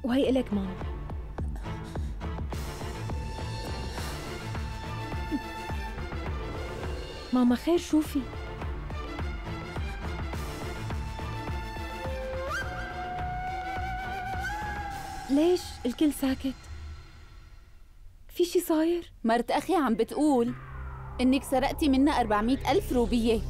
وهي إلك ماما. ماما خير شوفي. ليش الكل ساكت؟ في شي صاير؟ مرت أخي عم بتقول إنك سرقتي منا 400,000 روبية.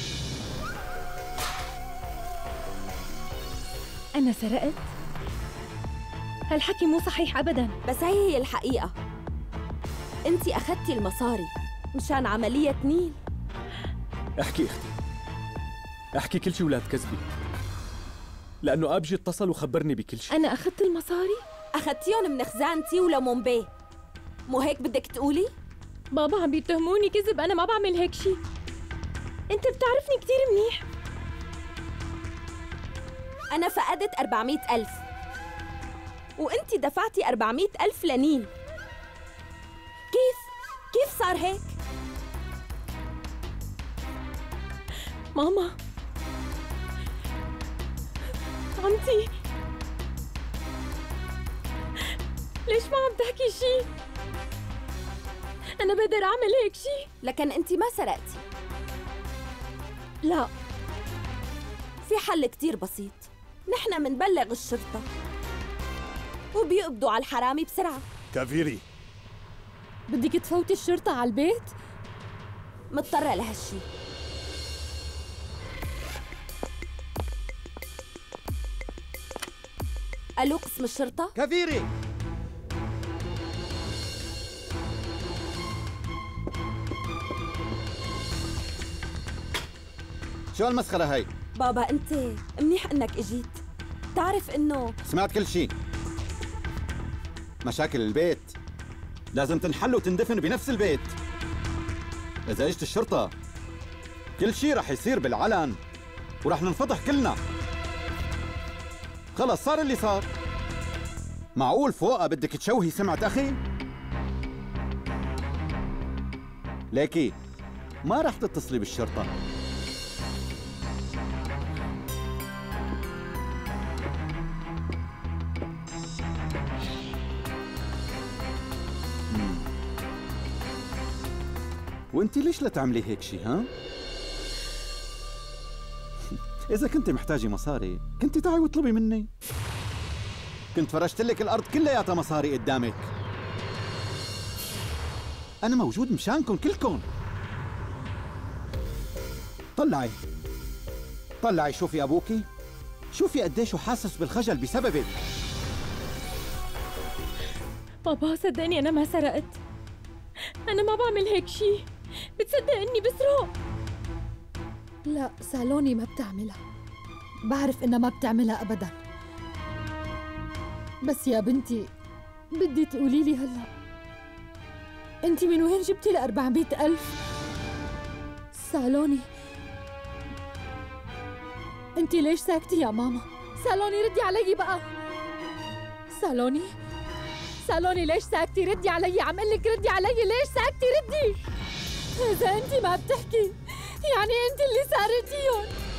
أنا سرقت؟ هالحكي مو صحيح أبداً. بس هي الحقيقة. أنتِ أخدتي المصاري مشان عملية نيل. احكي اختي، احكي كل شي ولا تكذبي، لأنه أبجي اتصل وخبرني بكل شي. أنا أخذت المصاري؟ أخدتيهم من خزانتي ولمون بيه، مو هيك بدك تقولي؟ بابا عم بيتهموني كذب، أنا ما بعمل هيك شي. أنت بتعرفني كتير منيح. أنا فقدت 400,000 وأنتِ دفعتي 400,000 لنيل. كيف صار هيك؟ ماما عمتي ليش ما عم تحكي شي؟ أنا بقدر أعمل هيك شي؟ لكن أنتِ ما سرقتي. لا، في حل كتير بسيط، نحن منبلغ الشرطة وبيقبضوا على الحرامي بسرعة. كافيري، بدك تفوتي الشرطة على البيت؟ مضطرة لهالشي. ألو قسم الشرطة؟ كافيري، شو هالمسخرة هاي؟ بابا أنت منيح إنك إجيت. تعرف إنه سمعت كل شيء. مشاكل البيت لازم تنحل وتندفن بنفس البيت. إذا اجت الشرطة كل شيء رح يصير بالعلن ورح ننفضح كلنا. خلص صار اللي صار. معقول فوقها بدك تشوهي سمعة أخي؟ ليكي ما رح تتصلي بالشرطة. وانت ليش لا تعملي هيك شي ها؟ إذا كنت محتاجة مصاري كنت تعي واطلبي مني. كنت فرشت لك الأرض كلياتها مصاري قدامك. أنا موجود مشانكم كلكم. طلعي شوفي أبوكي، شوفي قديش حاسس بالخجل بسببك. بابا صدقني أنا ما سرقت، أنا ما بعمل هيك شي. بتصدق إني بسرق؟ لا، سالوني ما بتعملها، بعرف إنها ما بتعملها أبداً. بس يا بنتي بدي تقولي لي هلا أنت من وين جبتي ال 400,000؟ سالوني أنت ليش ساكتي يا ماما؟ سالوني ردي علي بقى. سالوني ليش ساكتي؟ ردي علي، عم قلك ردي علي، ليش ساكتي؟ ردي. إذا أنت ما بتحكي يعني أنت اللي سارقتيهم.